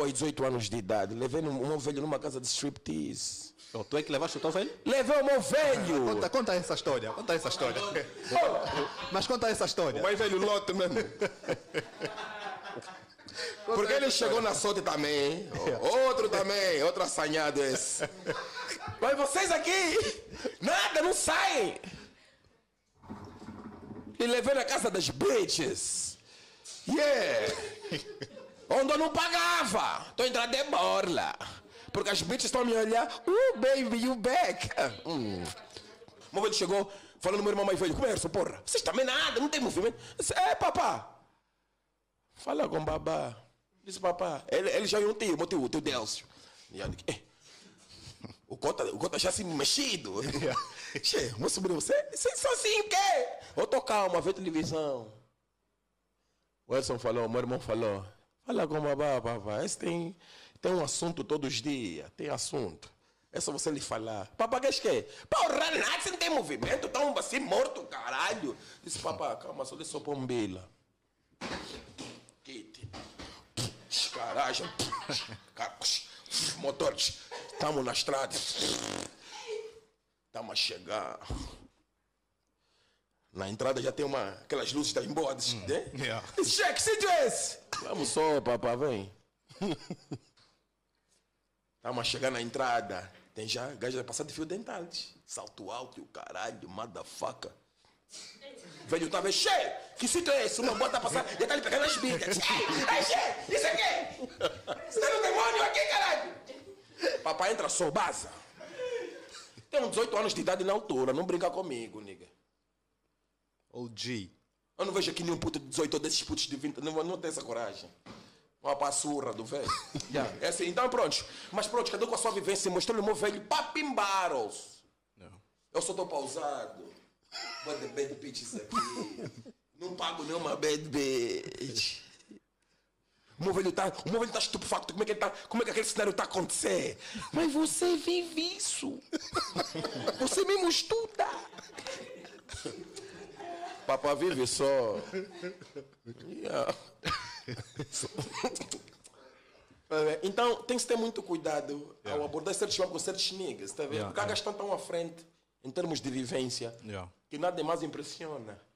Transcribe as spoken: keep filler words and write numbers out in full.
aos dezoito anos de idade, levei um meu velho numa casa de striptease. Oh, tu é que levaste o teu velho? Levei o meu velho! Conta, conta essa história, conta essa história. Mas conta essa história. O mais velho lote mesmo. Porque ele chegou na sorte também. Outro também, outro assanhado esse. Mas vocês aqui, nada, não saem. E levei na casa das bitches. Yeah! Onde eu não pagava. Estou entrando de borla. Porque as bitches estão a me olhar. Uh, baby, you back. Hum. O meu velho chegou, falando no meu irmão mais velho. Conversa, porra. Vocês também nada, não tem movimento. Eu disse, é, papá. Fala com o babá. Disse, papá. Ele, ele já é um tio, meu tio, o tio Delcio. E eu disse, o cota, o cota já se mexido. Che, meu sobrinho, você, você só assim quer? Eu tô calma, vê televisão. O Edson falou, meu irmão falou. Fala com o babá, papá. Esse tem... Tem um assunto todos os dias, tem assunto. É só você lhe falar. Papá, que é que? Porra, nada, você não tem movimento, tá um assim morto, caralho. Disse, papá, calma, só deixa eu pôr um bila. Kit. Caralho. Motores. Estamos na estrada. Estamos a chegar. Na entrada já tem uma, aquelas luzes das bodes, hum, né? Yeah. Disse, que sítio é esse? Vamos só, papá, vem. Estamos a chegar na entrada. Tem já gajo vai passar de fio dental. Salto alto e o caralho, motherfucker. Velho estava cheio. Que sítio é esse? Uma bota a passar e está ali pegando as bicas. Ei, cheio, isso aqui? Você tem um demônio aqui, caralho? Papai entra só, baza. Tem uns dezoito anos de idade na altura. Não brinca comigo, nigga. O G. Eu não vejo aqui nenhum puto de dezoito ou desses putos de vinte. Não, não tem essa coragem. Uma passurra do velho. Yeah. É assim, então pronto. Mas pronto, cada um com a sua vivência. Mostrou-lhe o meu velho Papim Barros. Eu só estou pausado. But the bad bitches aqui. Não pago nenhuma bad bitch. O meu velho está tá estupefacto. Como é, que ele tá, como é que aquele cenário está a acontecer? Mas você vive isso. Você mesmo estuda. Papá vive só. Yeah. Então tem que ter muito cuidado yeah. ao abordar certos com certos niggas, tá vendo? Yeah, Porque há yeah. gastão tão à frente em termos de vivência yeah. que nada mais impressiona.